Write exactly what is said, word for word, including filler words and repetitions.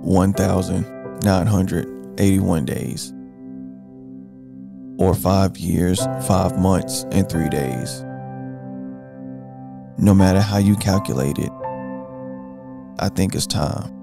one thousand nine hundred eighty-one days, or five years, five months, and three days. No matter how you calculate it, I think it's time.